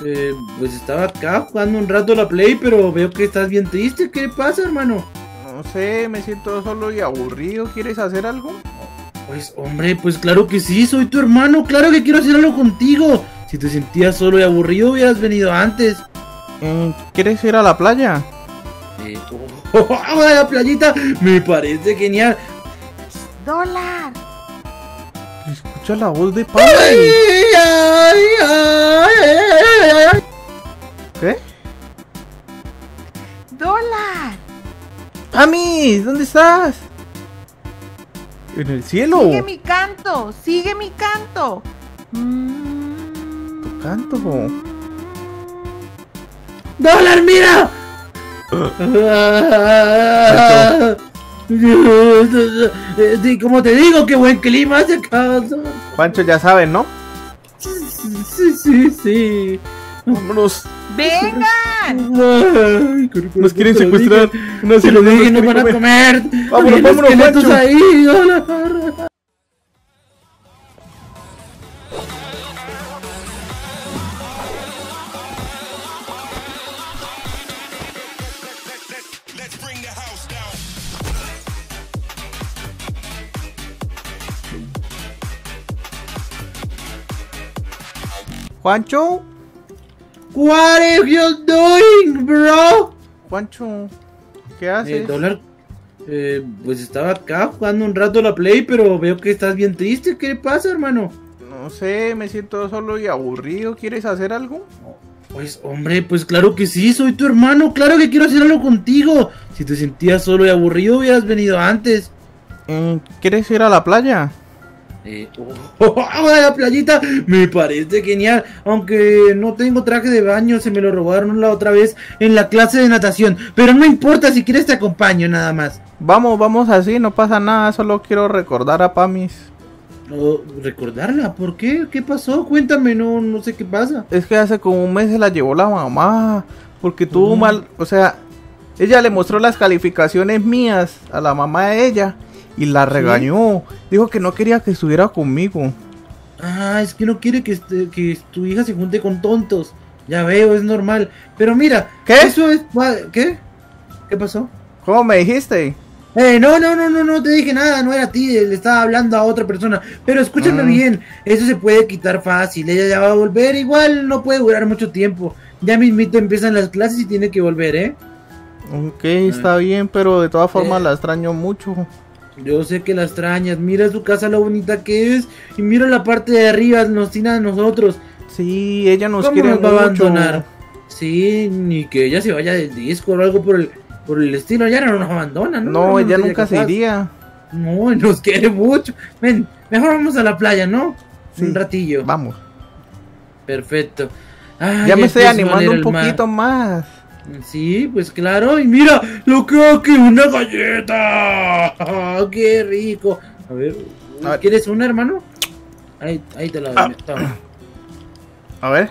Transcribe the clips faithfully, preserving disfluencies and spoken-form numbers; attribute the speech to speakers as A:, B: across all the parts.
A: Eh, pues estaba acá jugando un rato la Play, pero veo que estás bien triste. ¿Qué pasa, hermano?
B: No sé, me siento solo y aburrido. ¿Quieres hacer algo?
A: Pues, hombre, pues claro que sí, soy tu hermano. Claro que quiero hacer algo contigo. Si te sentías solo y aburrido, hubieras venido antes.
B: Eh, ¿Quieres ir a la playa?
A: Eh, oh, oh, oh, la playita me parece genial.
C: Dólar.
B: Escucha la voz de Pami.
A: Ay, ay, ay, ay, ay.
B: ¿Qué?
C: Dólar.
B: Pami, ¿dónde estás? En el cielo.
C: Sigue mi canto, sigue mi canto.
B: Tu canto.
A: ¡Dólar, mira! Sí, como te digo, qué buen clima hace acaso.
B: Pancho, ya saben, ¿no?
A: Sí, sí, sí.
B: Vámonos.
C: ¡Vengan!
A: Ay,
B: Nos quieren secuestrar.
A: No se lo dije, nos van a comer.
B: Vámonos,
A: Hay
B: vámonos,
A: esqueletos
B: Pancho.
A: ahí, Dólar.
B: Juancho.
A: What are you doing, bro?
B: Juancho, ¿qué
A: Eh,
B: haces?
A: Dólar, eh, pues estaba acá jugando un rato la Play, pero veo que estás bien triste. ¿Qué pasa, hermano?
B: No sé, me siento solo y aburrido. ¿Quieres hacer algo?
A: Pues, hombre, pues claro que sí, soy tu hermano. Claro que quiero hacer algo contigo. Si te sentías solo y aburrido, hubieras venido antes.
B: Eh, ¿Quieres ir a la playa?
A: Eh, oh, oh, oh, la playita me parece genial. Aunque no tengo traje de baño, se me lo robaron la otra vez en la clase de natación. Pero no importa, si quieres te acompaño nada más.
B: Vamos, vamos así, no pasa nada. Solo quiero recordar a Pamis.
A: Oh, ¿recordarla? ¿Por qué? ¿Qué pasó? Cuéntame, no, no sé qué pasa.
B: Es que hace como un mes se la llevó la mamá. Porque tuvo
A: Mm.
B: mal, o sea, ella le mostró las calificaciones mías a la mamá de ella y la regañó. Dijo que no quería que estuviera conmigo.
A: Ah, es que no quiere que, este- que tu hija se junte con tontos. Ya veo, es normal. Pero mira,
B: ¿Qué?
A: Eso es... ¿Qué? ¿Qué pasó?
B: ¿Cómo me dijiste?
A: Eh, no, no, no, no, no te dije nada, no era a ti, le estaba hablando a otra persona. Pero escúchame
B: Ah.
A: bien, eso se puede quitar fácil, ella ya va a volver, igual no puede durar mucho tiempo. Ya mismito empiezan las clases y tiene que volver, ¿eh?
B: Ok, está bien, pero de todas formas
A: Eh.
B: la extraño mucho.
A: Yo sé que la extrañas, mira su casa lo bonita que es y mira la parte de arriba, nos tiene a nosotros.
B: Sí, ella nos
A: ¿Cómo
B: quiere
A: nos va a
B: mucho.
A: abandonar? Sí, ni que ella se vaya del disco o algo por el, por el estilo, ya no nos abandona, ¿no?
B: No,
A: No
B: ella
A: sería
B: nunca se
A: capaz.
B: iría.
A: No, nos quiere mucho. Ven, mejor vamos a la playa, ¿no?
B: Sí,
A: Un ratillo.
B: Vamos.
A: Perfecto. Ay,
B: Ya me estoy
A: empiezo a
B: animando
A: oler
B: un
A: el mar.
B: poquito más.
A: Sí, pues claro. Y mira, lo creo que una galleta. Ah, qué rico. A ver,
B: A ver.
A: ¿quieres una, hermano? Ahí, ahí te la doy.
B: Ah.
A: Toma.
B: A ver.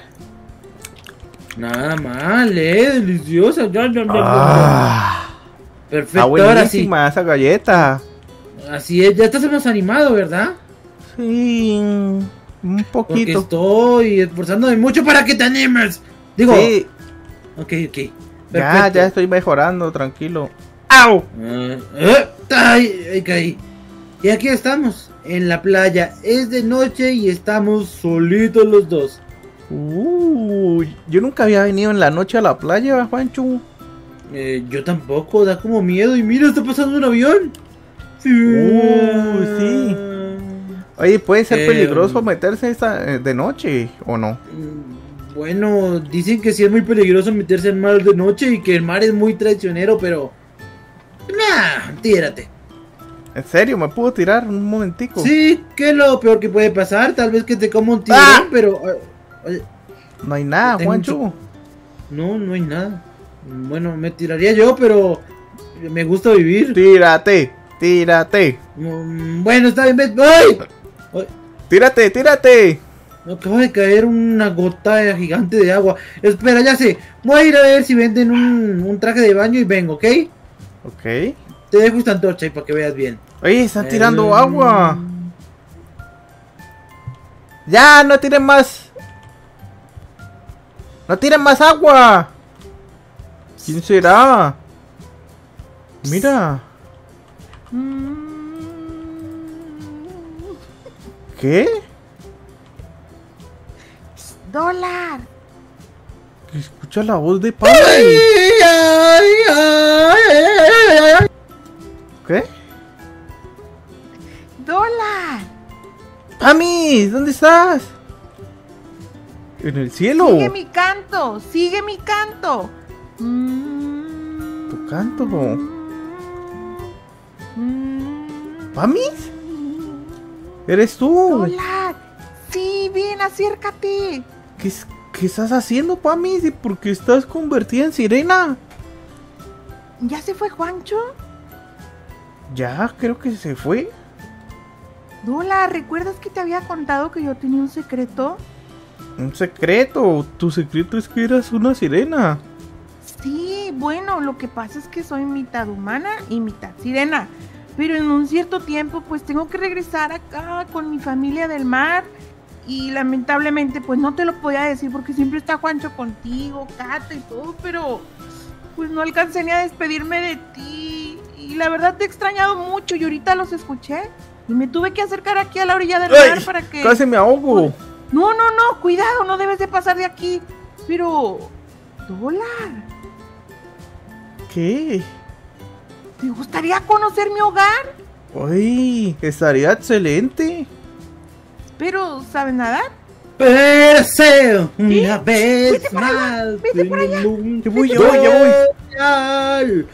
A: Nada mal, eh, deliciosa. Ya, ya, ya, ya.
B: Ah,
A: Perfecto,
B: está
A: ahora sí.
B: buenísima esa galleta.
A: Así es, ya estás más animado, ¿verdad?
B: Sí, un
A: Porque
B: poquito.
A: estoy esforzándome mucho para que te animes. Digo,
B: Sí,
A: ok, ok.
B: ya,
A: Perfecto.
B: ya estoy mejorando, tranquilo. ¡Au!
A: Ah, eh, ay, ay, caí. Y aquí estamos, en la playa. Es de noche y estamos solitos los dos.
B: Uh, yo nunca había venido en la noche a la playa, Juancho.
A: Eh, yo tampoco, da como miedo. Y mira, está pasando un avión. Sí.
B: Uh, sí. Oye, ¿puede ser
A: Eh,
B: peligroso meterse esta, eh, de noche o no?
A: Mm, Bueno, dicen que sí es muy peligroso meterse en mar de noche y que el mar es muy traicionero, pero... Nah, tírate.
B: ¿En serio? ¿Me puedo tirar un momentico?
A: Sí, que es lo peor que puede pasar. Tal vez que te coma un tiburón,
B: ¡Ah!
A: pero... eh, eh,
B: No hay nada,
A: Tengo un
B: Juancho.
A: no, no hay nada. Bueno, me tiraría yo, pero... Me gusta vivir.
B: Tírate, tírate.
A: Mm, Bueno, está bien, ven. ¡Ay! Ay,
B: Tírate, tírate.
A: me acaba de caer una gota gigante de agua. Espera, ya sé. Voy a ir a ver si venden un, un traje de baño y vengo, ¿ok?
B: Ok.
A: Te dejo esta antorcha ahí para que veas bien.
B: Oye, están tirando
A: Eh,
B: agua. Ya, no tiren más. ¡No tiren más agua! ¿Quién será? Mira. ¿Qué?
C: Dólar.
B: Escucha la voz de Pami.
A: Ay, ay, ay, ay, ay.
B: ¿Qué?
C: Dólar.
B: Pami, ¿dónde estás? En el cielo.
C: Sigue mi canto, sigue mi canto.
B: Tu canto. ¿Pamis? ¿Eres tú?
C: Dólar. Sí, bien, acércate.
B: ¿Qué, es- qué estás haciendo, Pamis? ¿Y por qué estás convertida en sirena?
C: ¿Ya se fue Juancho?
B: Ya, creo que se fue.
C: Dólar, ¿recuerdas que te había contado que yo tenía un secreto?
B: Un secreto. Tu secreto es que eras una sirena.
C: Sí, bueno, lo que pasa es que soy mitad humana y mitad sirena. Pero en un cierto tiempo pues tengo que regresar acá con mi familia del mar. Y lamentablemente pues no te lo podía decir porque siempre está Juancho contigo, Cata y todo. Pero pues no alcancé ni a despedirme de ti. Y la verdad te he extrañado mucho y ahorita los escuché. Y me tuve que acercar aquí a la orilla del mar
B: ¡Ay!
C: para que...
B: Casi me ahogo.
C: No, no, no, cuidado, no debes de pasar de aquí. Pero... Dólar,
B: ¿Qué?
C: ¿te gustaría conocer mi hogar?
B: Uy, estaría excelente.
C: Pero, ¿sabes nadar?
A: Perseo, una vez
C: Vete para allá,
A: más.
C: vete para allá.
B: Ya voy, ya voy, ya voy.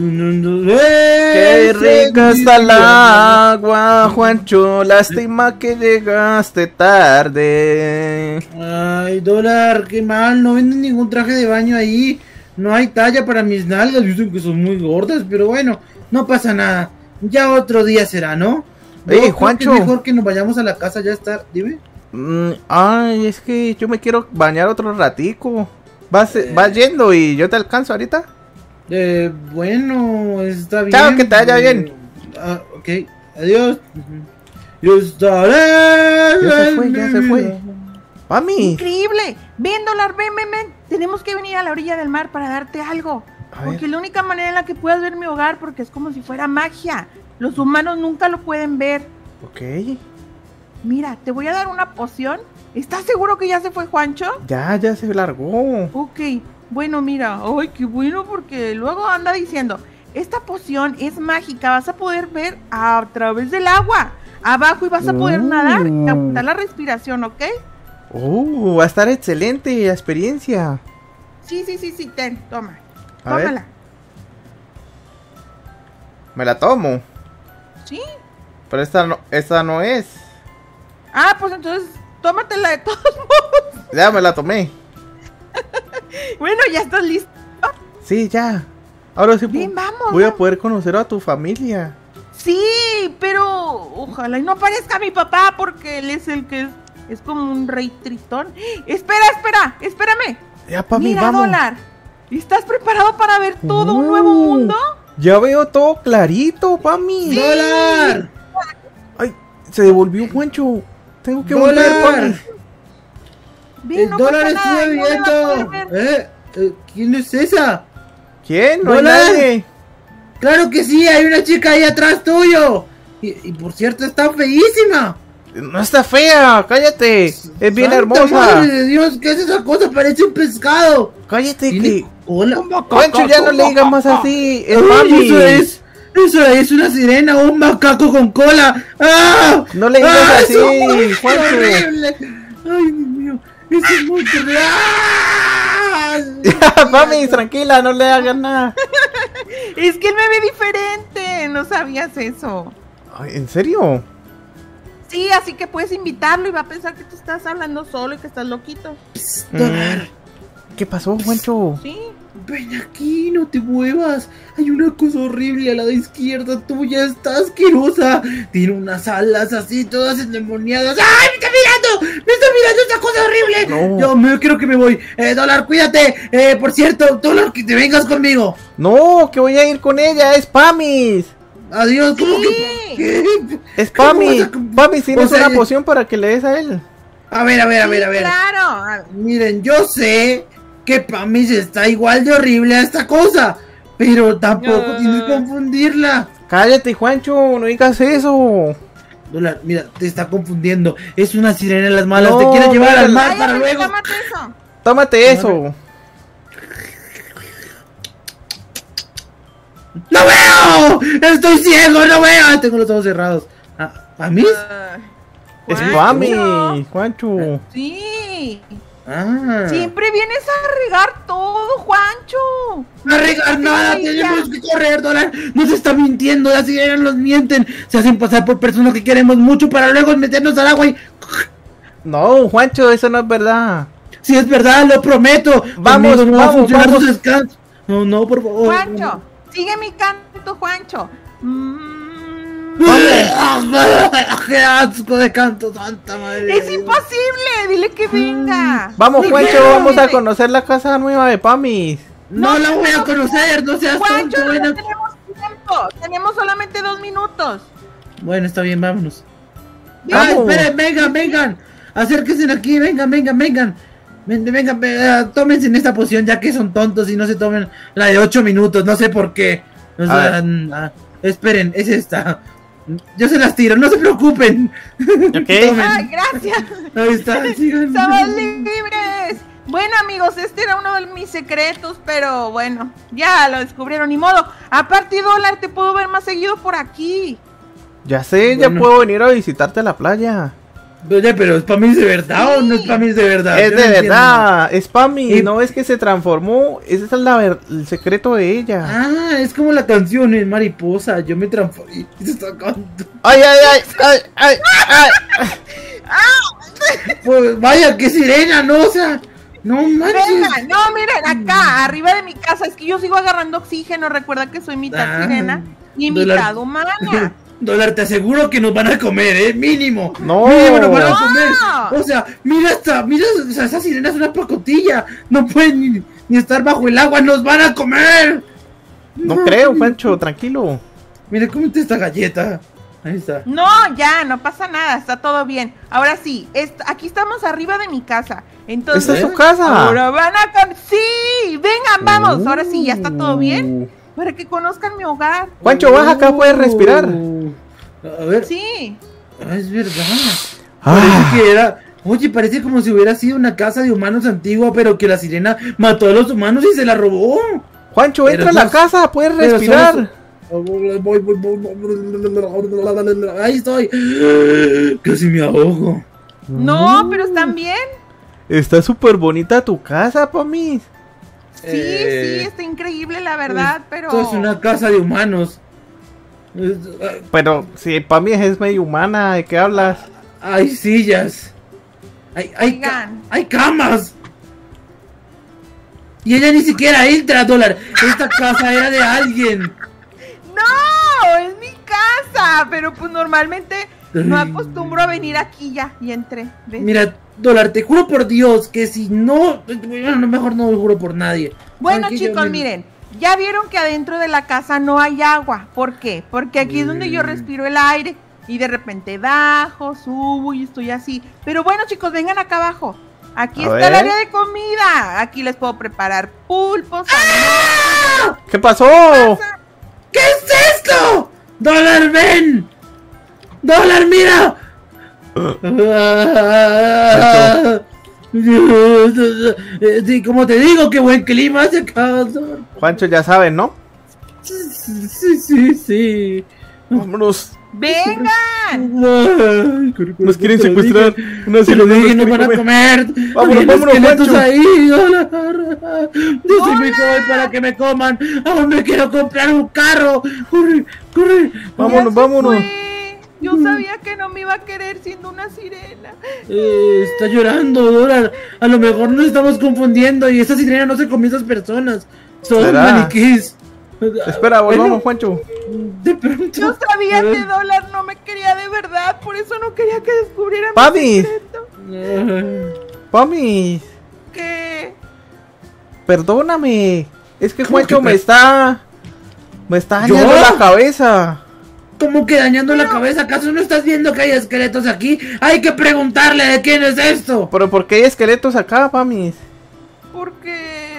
A: Qué
B: Qué rica está el agua, Juancho. Lástima que llegaste tarde.
A: Ay, Dólar, qué mal, no venden ningún traje de baño ahí. No hay talla para mis nalgas, dicen que son muy gordas, pero bueno, no pasa nada. Ya otro día será, ¿no? Yo
B: Ey,
A: creo que
B: Juancho.
A: es mejor que nos vayamos a la casa ya está, dime.
B: Mm, ay, es que yo me quiero bañar otro ratico. Vas, vas yendo y yo te alcanzo ahorita.
A: Eh, bueno, está bien.
B: Chao, que te vaya bien.
A: Ah, ok, adiós. Yo estaré.
B: Ya se fue, ya
A: en
B: se
A: mi
B: fue.
A: vida.
B: Mami.
C: Increíble. Ven, Dólar, ven, ven, ven. Tenemos que venir a la orilla del mar para darte algo.
B: A
C: Porque
B: ver.
C: la única manera en la que puedas ver mi hogar, porque es como si fuera magia. Los humanos nunca lo pueden ver.
B: Ok.
C: Mira, te voy a dar una poción. ¿Estás seguro que ya se fue Juancho?
B: Ya, ya se largó.
C: Ok, bueno, mira, ay, qué bueno, porque luego anda diciendo, esta poción es mágica, vas a poder ver a través del agua, abajo y vas a poder
B: Oh.
C: nadar y apuntar la respiración, ¿ok?
B: Oh, va a estar excelente la experiencia.
C: Sí, sí, sí, sí, ten, toma,
B: A ver.
C: tómala.
B: Me la tomo.
C: ¿Sí?
B: Pero esta no, esta no es.
C: Ah, pues entonces, tómatela de todos modos.
B: Ya me la tomé.
C: Bueno, ya estás listo.
B: Sí, ya. Ahora sí
C: Bien,
B: pu-
C: vamos.
B: voy a
C: vamos.
B: poder conocer a tu familia.
C: Sí, pero ojalá y no aparezca mi papá porque él es el que es, es como un rey tritón. Espera, espera, espérame.
B: Ya, papi,
C: Mira,
B: vamos.
C: Dólar, ¿estás preparado para ver todo un
B: Uh.
C: nuevo mundo?
B: Ya veo todo clarito, Pami.
A: ¡Dólar!
B: Ay, se devolvió Juancho. Tengo que
A: ¡Dólar!
B: volver, Pami.
C: Ven,
A: El
C: no
A: dólar
C: pasa nada,
A: estuve
C: no me va a
A: viendo.
C: poder ver.
A: ¿Eh? Eh, ¿Quién es esa?
B: ¿Quién? No hay
A: ¡Dólar!
B: nadie.
A: Claro que sí, hay una chica ahí atrás tuyo. Y, y por cierto, está feísima.
B: No está fea, cállate. Es bien
A: ¡Santa
B: hermosa.
A: madre de Dios! ¿Qué es esa cosa? Parece un pescado.
B: Cállate,
A: Tiene
B: que.
A: cola.
B: Juancho, ya no le digas más así. Es
A: Ay,
B: Pami.
A: eso es. Eso es una sirena, un macaco con cola. ¡Ah!
B: No le digas
A: ¡Ah,
B: así,
A: eso es muy
B: Juancho.
A: horrible! ¡Ay, Dios mío! Eso es muy terrible. ¡Ah!
B: Pami, tranquila, no le hagas nada.
C: Es que él me ve diferente, no sabías eso.
B: Ay, ¿en serio?
C: Sí, así que puedes invitarlo y va a pensar que tú estás hablando solo y que estás loquito.
A: Dólar,
B: ¿Qué pasó, Juancho?
C: Sí.
A: ven aquí, no te muevas. Hay una cosa horrible a la de izquierda tuya, está asquerosa. Tiene unas alas así, todas endemoniadas. ¡Ay, me está mirando! ¡Me está mirando esta cosa horrible!
B: No.
A: Yo me creo que me voy. Eh, Dólar, cuídate. Eh, por cierto, Dólar, que te vengas conmigo.
B: No, que voy a ir con ella, es Pamis.
A: Adiós, ¿cómo
C: Sí.
A: que? ¿Qué?
B: Es
A: ¿Cómo
B: Pami.
A: vas a-
B: Pamis, tienes
A: O sea,
B: una poción para que le des a él.
A: A ver, a ver, a ver, a ver.
C: Claro.
A: Miren, yo sé que Pamis está igual de horrible a esta cosa. Pero tampoco
C: Ah.
A: tienes que confundirla.
B: Cállate, Juancho, no digas eso.
A: Dólar, mira, te está confundiendo. Es una sirena en las malas.
B: No,
A: te quiere llevar al
B: no,
A: mar para
C: Cállate,
A: luego.
C: tómate eso.
B: Tómate eso.
A: ¡No veo! ¡Estoy ciego! ¡No veo! Tengo los ojos cerrados. ¿A, ¿a mí?
C: Ah,
B: Es
C: Juancho.
B: Pami, Juancho.
C: Sí.
A: Ah.
C: Siempre vienes a regar todo, Juancho.
A: No regar nada,
C: Ay,
A: tenemos
C: ya.
A: que correr, Dólar. Nos está mintiendo, las sirenas nos mienten. Se hacen pasar por personas que queremos mucho para luego meternos al agua y...
B: No, Juancho, eso no es verdad.
A: Si es verdad, lo prometo.
B: Vamos,
A: Conmigo no va a
B: vamos,
A: funcionar
B: vamos.
A: sus descansos. No, no, por favor.
C: Juancho, sigue mi canto, Juancho. Mm,
A: ¡Qué asco de canto, santa madre! de
C: es
A: Dios!
C: imposible, dile que venga.
B: Vamos,
A: No
B: Juancho,
A: quiero.
B: vamos a conocer la casa nueva de Pami.
A: No la voy a conocer, no seas
C: Juancho,
A: tonto.
C: no
A: Bueno.
C: tenemos tiempo. Tenemos solamente dos minutos.
A: Bueno, está bien, vámonos.
B: Vamos.
A: Ah, esperen, vengan, vengan. Acérquense aquí, vengan, vengan, vengan. Ven- Vengan, vengan, tómense en esta poción ya que son tontos y no se tomen la de ocho minutos, no sé por qué. O
B: A
A: sea,
B: ver.
A: n- ah, esperen, es esta. Yo se las tiro, no se preocupen.
B: Ok.
A: Tomen.
C: Ay, gracias.
A: Ahí está, sigan.
C: Somos libres. Bueno, amigos, este era uno de mis secretos, pero bueno, ya lo descubrieron, ni modo. Aparte, Dólar, te puedo ver más seguido por aquí.
B: Ya sé, ya
A: Bueno.
B: puedo venir a visitarte a la playa.
A: Oye, pero ¿es para mí de verdad o no es para mí de verdad?
B: Es
A: Yo
B: de
A: no entiendo.
B: verdad, es Pami,
A: Y-
B: no es que se transformó, ese es la ver- el secreto de ella.
A: Ah, es como la canción en Mariposa. Yo me transformé. Se está acabando.
B: Ay, ay, ay, ay, ay, ay.
A: Pues vaya, qué sirena, ¿no? O sea, no manches.
C: Venga, no, miren, acá, arriba de mi casa. Es que yo sigo agarrando oxígeno. Recuerda que soy mitad
A: Ah,
C: sirena y
A: Dólar.
C: mitad humana.
A: Dólar, te aseguro que nos van a comer, ¿eh? Mínimo.
B: No.
A: Mínimo nos van a
C: No.
A: comer. O sea, mira esta, mira, o sea, esa sirena es una pacotilla. No pueden ni, ni estar bajo el agua, nos van a comer.
B: No creo, Juancho, tranquilo.
A: Mira, cómete esta galleta. Ahí está.
C: No, ya, no pasa nada, está todo bien. Ahora sí, est- aquí estamos arriba de mi casa. Entonces,
B: ¿Esta es su casa?
C: ahora van a... con- Sí, vengan, vamos. Ahora sí, ya está todo bien.
B: Uh.
C: Para que conozcan mi hogar.
B: Juancho, baja acá, puedes respirar.
A: A ver.
C: Sí.
A: Ah, es verdad.
B: Ah.
A: Parece que era. Oye, parece como si hubiera sido una casa de humanos antigua, pero que la sirena mató a los humanos y se la robó.
B: Juancho,
A: Pero
B: entra a la
A: sos-
B: casa, puedes
A: pero
B: respirar.
A: somos- Voy, voy, voy, voy. Ahí estoy. Casi me ahogo.
C: No, pero están bien.
B: Está súper bonita tu casa, Pami.
C: Sí,
A: Eh,
C: sí, está increíble, la verdad, pero...
A: Esto es una casa de humanos. Es-
B: Pero si Pami es medio humana, ¿de qué hablas?
A: Hay sillas. Hay, hay, ca-
C: Oigan.
A: hay camas. Y ella ni siquiera entra, Dólar. Esta casa era de alguien.
C: No, es mi casa, pero pues normalmente no acostumbro a venir aquí ya, y entré. ¿ves?
A: Mira, Dólar, te juro por Dios que si no... Bueno, mejor no me juro por nadie.
C: Bueno,
A: Aquí yo
C: chicos,
A: me-
C: miren, ya vieron que adentro de la casa no hay agua. ¿Por qué? Porque aquí es donde yo
A: Mm.
C: respiro el aire y de repente bajo, subo y estoy así. Pero bueno, chicos, vengan acá abajo. Aquí
B: A
C: está
B: ver.
C: el área de comida. Aquí les puedo preparar pulpos.
A: ¡Ah!
B: ¿Qué pasó?
A: ¿Qué es esto? Dólar, ven. Dólar, mira. Ah, sí, como te digo, qué buen clima hace acá.
B: Juancho, ya saben, ¿no?
A: Sí, sí, sí, sí.
B: Vámonos.
C: ¡Vengan!
A: Ay,
B: Nos quieren secuestrar. Una
A: Se lo
B: sirena
A: dije,
B: nos
A: nos
B: quiere
A: van a
B: comer.
A: comer.
B: Vámonos,
A: Hay
B: vámonos,
A: esqueletos
B: Juancho.
A: ahí, Dólar. Yo soy muy joven para que me coman. Aún me quiero comprar un carro. Corre, corre.
B: Vámonos,
C: Ya se
B: vámonos.
C: fue. Yo sabía que no me iba a querer siendo una sirena.
A: Eh, está llorando, Dólar. A lo mejor nos estamos confundiendo y esa sirena no se comió a esas personas. Son
B: ¿Será?
A: maniquís.
B: Espera, volvamos,
A: Bueno,
B: Juancho.
A: de pronto.
C: Yo sabía
A: A ver.
C: que Dólar no me quería de verdad, por eso no quería que descubriera mi
B: Papi.
C: secreto.
A: Ay,
B: Pami,
C: Que...
B: perdóname. Es que
A: ¿Cómo
B: Juancho
A: que
B: me
A: per-
B: está. Me está
A: ¿Yo?
B: dañando la cabeza.
A: ¿Cómo que dañando la cabeza? ¿Acaso no estás viendo que hay esqueletos aquí? Hay que preguntarle de quién es esto.
B: Pero ¿por qué hay esqueletos acá, Pami?
C: Porque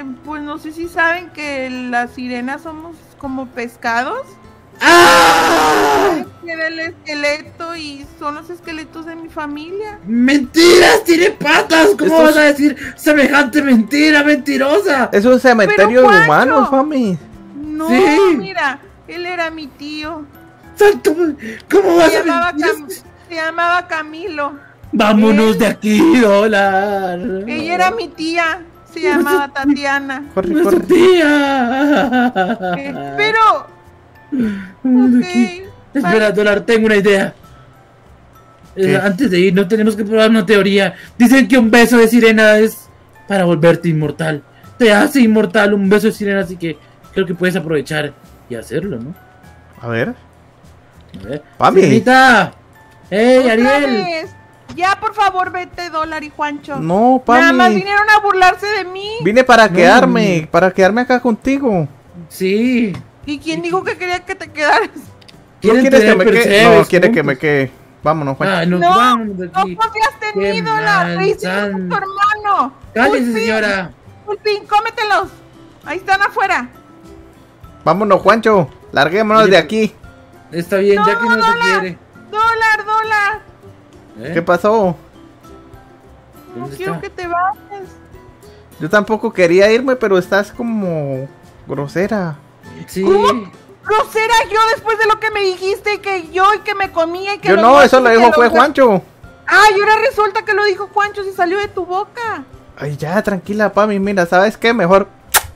C: que, pues no sé si saben que las sirenas somos como pescados.
A: ¡Ah!
C: Que del esqueleto y son los esqueletos de mi familia.
A: ¡Mentiras! ¡Tiene patas! ¿Cómo
B: Esto
A: vas
B: es-
A: a decir semejante mentira, mentirosa?
B: Es un cementerio
C: Pero,
B: de
C: Juancho.
B: humanos, mami.
C: No,
A: Sí.
C: mira, él era mi tío.
A: ¡Santo! ¿Cómo vas
C: Se
A: a
C: llamaba,
A: mentir?
C: Cam- se llamaba Camilo.
A: Vámonos
C: Él-
A: de aquí, dólar.
C: Ella era mi tía. Se llamaba Tatiana.
B: Corre,
A: Nuestra
B: corre.
A: tía.
C: Eh, Pero,
A: Vámonos de aquí.
C: ok.
A: Espera,
C: vale.
A: dólar, tengo una idea. Eh,
B: ¿Qué?
A: antes de ir, no tenemos que probar una teoría. Dicen que un beso de sirena es para volverte inmortal. Te hace inmortal un beso de sirena, así que creo que puedes aprovechar y hacerlo, ¿no?
B: A ver.
A: A ver.
B: Pami.
A: Sirenita. ¡Ey,
C: Otra
A: Ariel!
C: vez. Ya, por favor, vete, Dólar y Juancho.
B: No,
C: Nada más
B: Pami.
C: vinieron a burlarse de mí.
B: Vine para
A: No.
B: quedarme, para quedarme acá contigo.
A: Sí.
C: ¿Y quién dijo que quería que te quedaras?
B: ¿No
A: ¿Quieren
B: quieres que
A: tener
B: me quede?
A: percebes
B: No, quiere que
A: juntos?
B: me quede. Vámonos, Juan.
A: Ah, no,
C: No,
A: vámonos de
C: No
A: aquí.
C: confías en
A: Qué
C: mí, Dólar.
A: mal,
C: Le hiciste a
A: San.
C: tu hermano.
A: Cállese,
C: Pulpín,
A: señora.
C: Pulpín, cómetelos. Ahí están afuera.
B: Vámonos, Juancho. Larguémonos
A: Oye,
B: de
A: pero-
B: aquí.
A: Está bien, ya
C: No,
A: que no se
C: dólar.
A: quiere.
C: Dólar, Dólar.
A: ¿Eh?
B: ¿Qué pasó?
C: No
A: ¿Dónde
C: quiero
A: está?
C: que te vayas.
B: Yo tampoco quería irme, pero estás como grosera.
A: Sí.
C: ¿Cómo? Grosera yo después de lo que me dijiste, que yo y que me comía y que
B: Yo
C: los
B: no,
C: huesos
B: eso lo
C: y que
B: dijo
C: los
B: fue
C: huesos.
B: Juancho.
C: Ah, y ahora resulta que lo dijo Juancho si salió de tu boca.
B: Ay, ya, tranquila, Pami. Mira, ¿sabes qué? Mejor.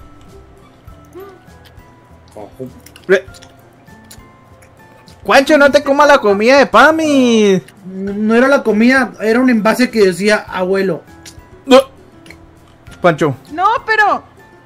B: Juancho, no te comas la comida de Pami.
A: No era la comida, era un envase que decía abuelo.
B: No. Juancho,
C: No, pero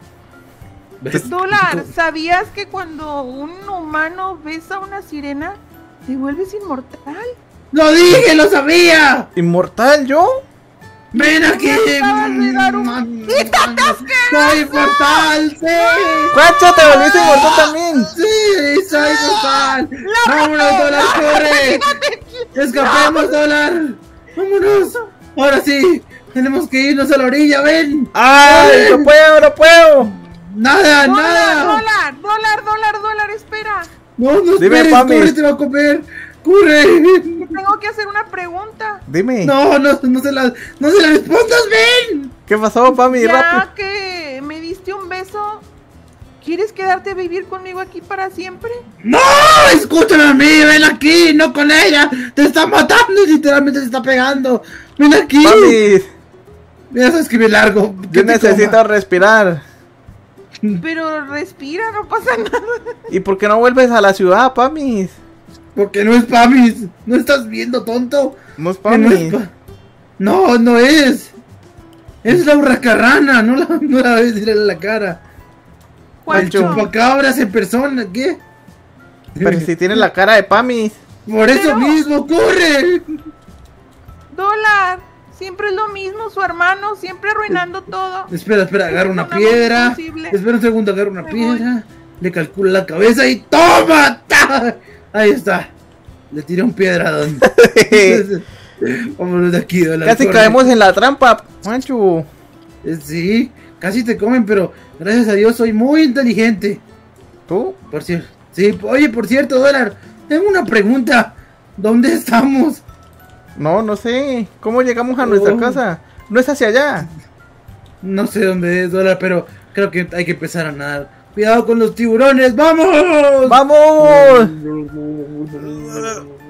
A: ¿Ves?
C: Dólar, ¿sabías que cuando un humano besa a una sirena, te vuelves inmortal?
A: ¡Lo dije, lo sabía!
B: ¿inmortal yo?
A: ¡Ven aquí!
C: Me acabas de dar un- ¡Quítate,
A: ¡Soy inmortal! ¡Sí!
B: Juancho, te volviste inmortal también.
A: ¡Sí! ¡Soy inmortal! ¡Vámonos, dólar! ¡Corre! ¡Escapemos, dólar! ¡Vámonos! ¡Ahora sí! ¡Tenemos que irnos a la orilla! ¡Ven!
B: ¡Ay, no puedo, no puedo!
A: ¡Nada,
C: Dólar,
A: nada!
C: dólar, dólar, dólar, dólar, espera.
A: ¡No, no
B: Dime,
A: esperes!
B: Pami.
A: ¡Corre, te va a comer! ¡Corre!
C: Te tengo que hacer una pregunta.
B: Dime,
A: No, no, no se la, no se la respondas, ven.
B: ¿qué pasó, Pami? Rápido.
C: Ya que me diste un beso, ¿quieres quedarte a vivir conmigo aquí para siempre?
A: No, escúchame a mí, ven aquí, no con ella. Te está matando, literalmente te está pegando. Ven aquí.
B: Pami,
A: Mira, sabes que me largo.
B: yo
A: que te
B: necesito
A: coma.
B: respirar.
C: Pero respira, no pasa nada.
B: ¿Y por qué no vuelves a la ciudad, Pami?
A: Porque no es Pamis. No estás viendo, tonto.
B: No es
A: Que no,
B: Pami.
A: es Pa- no, no es. Es la hurracarrana, no la, no la ves ir en la cara. El
C: Juancho,
A: chupacabras en persona, ¿qué?
B: Pero si tiene la cara de Pami.
A: Por eso
C: Pero-
A: mismo, corre.
C: Dólar, siempre es lo mismo, su hermano, siempre arruinando todo.
A: Espera, espera, agarra una
C: Sonamos
A: piedra.
C: imposible.
A: Espera un segundo, agarra una
C: Me
A: piedra. Le calcula la cabeza y ¡toma! ¡Ta! Ahí está. Le tiré un piedradón. Vámonos de aquí, dólar,
B: Casi
A: corre.
B: caemos en la trampa, Juancho.
A: Eh, Sí, casi te comen, pero gracias a Dios soy muy inteligente.
B: ¿Tú?
A: Por cierto. Sí, oye, por cierto, dólar. Tengo una pregunta. ¿Dónde estamos?
B: No, no sé. ¿Cómo llegamos a nuestra
A: Oh.
B: casa? No es hacia allá.
A: No sé dónde es, dólar, pero creo que hay que empezar a nadar. Cuidado con los tiburones, ¡vamos!
B: ¡Vamos!